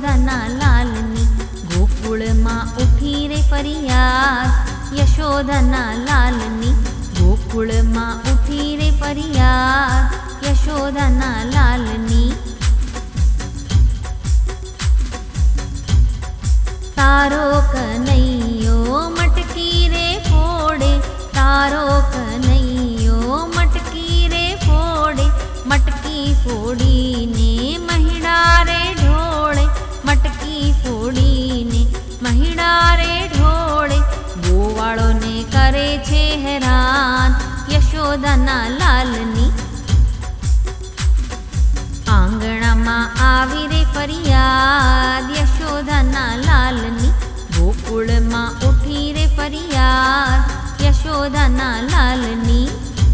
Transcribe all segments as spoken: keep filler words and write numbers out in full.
યશોદાના લાલની ગોકુળમાં ઉઠી રે ફરિયાદ યશોદાના લાલની ગોકુળમાં ઉઠી રે ફરિયાદ યશોદાના લાલની તારો કનૈયો મટકી રે ફોડે તારો કનૈયો મટકી રે ફોડે મટકી ફોડીને મહિડા રે ઢોળે મટકી ફોડીને મહિડા રે ઢોળે ગોવાળોને કરે છે હેરાન યશોદાના લાલની આંગણામાં આવી રે ફરિયાદ યશોદાના લાલની ગોકુળમાં ઉઠી રે ફરિયાદ યશોદાના લાલની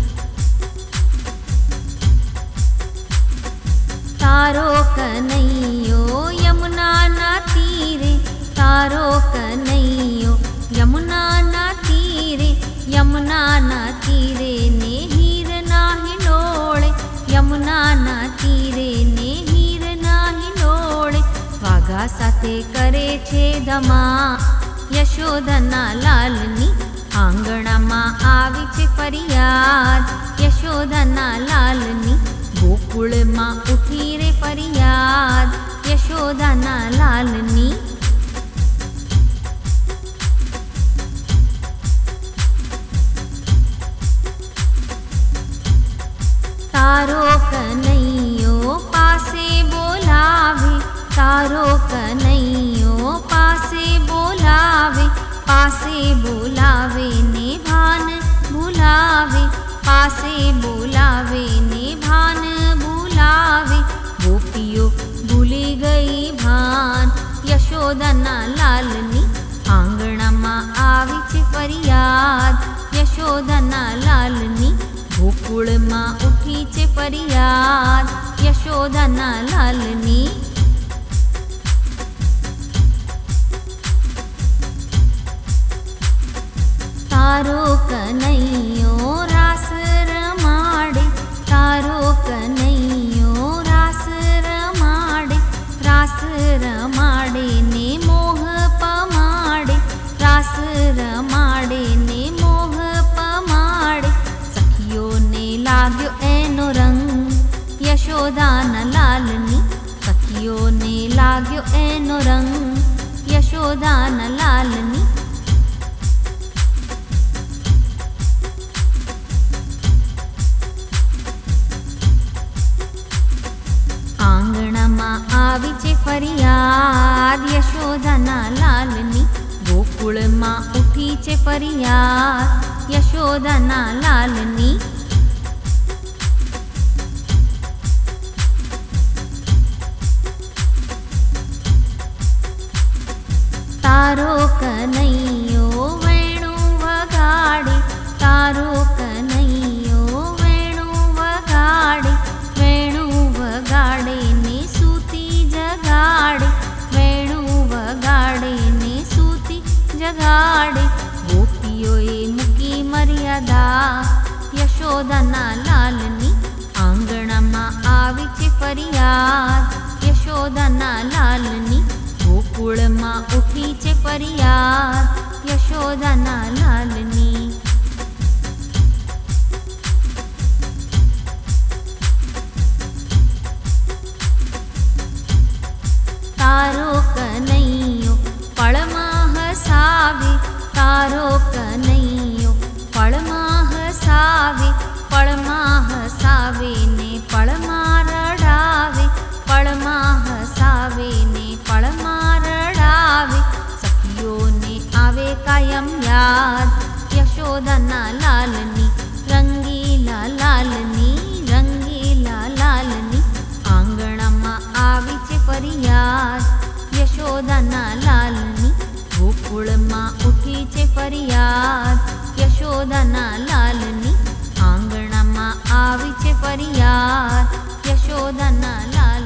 તારો કનૈયો યમુનાના તીરે તારો કનૈયો યમુનાના તીરે યમુનાના તીરે ને હીરના હિંડોળે યમુનાના તીરે ને હીરના હિંડોળે વાઘા સાથે કરે છે ધમા યશોદાના લાલની આંગણામાં આવી છે ફરિયાદ યશોદાના લાલની ગોકુળમાં ઉઠી રે ફરિયાદ યશોદાના લાલની તારો કનૈયો પાસે બોલાવે તારો કનૈયો પાસે બોલાવે પાસે બોલાવે ને ભાન ભૂલાવે પાસે બોલાવે ને ભાન ભૂલાવે ગોપીઓ ભૂલી ગઈ ભાન યશોદાના લાલની આંગણામાં આવી છે ફરિયાદ યશોદાના લાલની ગોકુળમાં ઉઠી છે ફરિયાદ યશોદાના લાલની તારો કનૈયો રાસ રમાડે તારો કનૈયો રાસ રમાડે રાસ રમાડે ને મોહ પમાડે રાસ રમાડે ને મોહ પમાડે સખીઓને લાગ્યો એનો રંગ યશોદાના લાલની સખીઓને લાગ્યો એનો રંગ યશોદાના લાલની આંગણામાં આવી છે ફરિયાદ યશોદાના લાલની ગોકુળમાં ઉઠી છે ફરિયાદ યશોદાના લાલની તારો કનૈયો વેણું વગાડે તારો કનૈયો વેણું વગાડે વેણું વગાડે ને સૂતી જગાડે વેણું વગાડે ને સૂતી જગાડે ગોપીઓએ મૂકી મર્યાદા યશોદાના લાલની આંગણામાં આવી છે ફરિયાદ યશોદાના લાલની ગોકુળમાં ઉઠી છે ફરિયાદ યશોદાના લાલની તારો કનૈયો પળમાં હસાવે તારો કનૈયો પળમાં હસાવે પળમાં હસાવે ને પળમાં રડાવે પળમાં હસાવે ને પળમાં રડાવે સખીઓને આવે કાયમ યાદ યશોદાના લાલની રંગીલા લાલની રંગીલા લાલની આંગણામાં આવી છે ફરિયાદ યશોદાના લાલની ગોકુળમાં ઉઠી છે ફરિયાદ યશોદાના લાલની આંગણામાં આવી છે ફરિયાદ યશોદાના લાલ